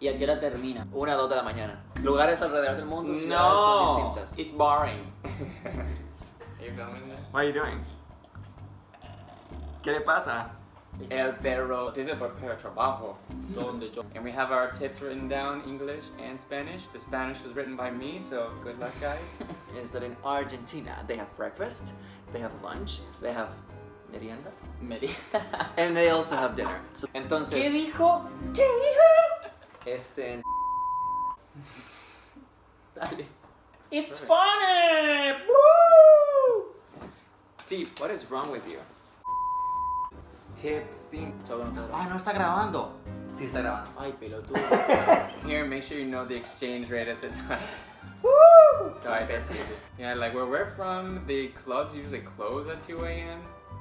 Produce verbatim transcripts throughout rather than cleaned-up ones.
¿Y a qué hora termina? Una, dos de la mañana. Lugares alrededor del mundo, ciudades No, son distintas. it's boring. Are you filming this? What are you doing? ¿Qué le pasa? El perro dice por perro trabajo. Donde yo. And we have our tips written down, English and Spanish. The Spanish was written by me, so good luck, guys. Is that in Argentina they have breakfast, they have lunch, they have merienda, Merienda. and they also have dinner. So, entonces, ¿Qué dijo? ¿Qué dijo? este, Dale. It's funny! Woo! Tip. what is wrong with you? Tip cinco. Ah, no está grabando. Sí está grabando. Ay, pelotudo. Here, make sure you know the exchange rate at the time. Woo! So I guess yeah, like where we're from, the clubs usually close at two A M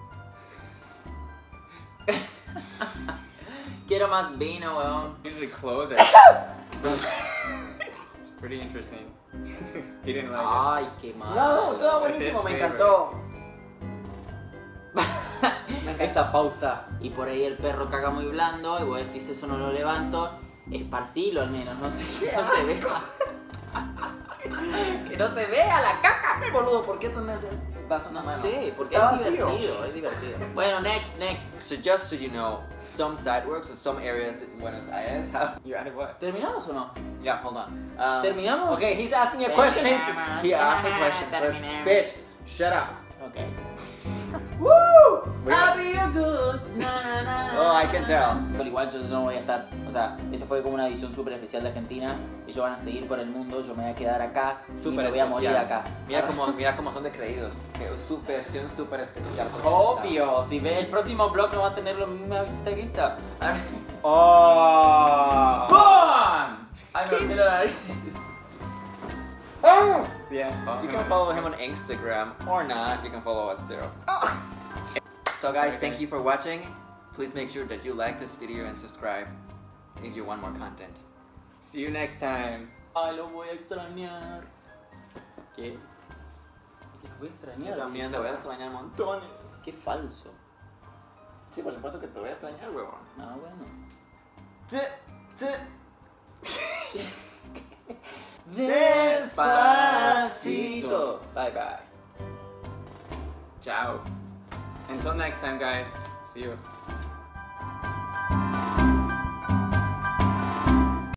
Quiero más vino, weón. Usually close at... It's pretty interesting. He didn't like Ah. it. Ay, qué mal. No, estaba buenísimo, It's me his encantó. Esa pausa. Y por ahí el perro caga muy blando y vos decís eso no lo levanto. Esparcilo al menos, no sé, no se ve. Que no se vea la caca. Qué boludo, ¿por qué tenés el vaso en No la mano? sé, porque Está es vacío. divertido, es divertido. Bueno, next, next. So just so you know, some sideworks and some areas in Buenos Aires have... You added what? ¿Terminamos o no? Yeah, hold on. Um, ¿Terminamos? Okay, he's asking a question. He, Terminamos. he asked a question first. Terminamos. Bitch, shut up. Ok. Woo! I'll be a good na, na, na. Oh, I can tell. Pero igual yo, yo no voy a estar, o sea, esto fue como una edición súper especial de Argentina. Ellos van a seguir por el mundo, yo me voy a quedar acá Súper y me voy a morir especial. acá. Mira cómo, mira cómo son de creídos. Que es su versión súper especial. Obvio, si ve el próximo vlog no va a tener la misma visita que esta. Oh. ¡Bum! Ay, me metí la nariz. Yeah. follow You him can on follow Instagram. him on Instagram or not. You can follow us too. So guys, thank you for watching. Please make sure that you like this video and subscribe if you want more content. See you next time. Ay, lo voy a extrañar. ¿Qué? ¿Qué voy a extrañar? Yo también te voy a extrañar montones. Qué falso. Sí, por supuesto que te voy a extrañar, huevón. Ah, bueno. Despacito. Bye bye. Ciao. Until next time, guys. See you.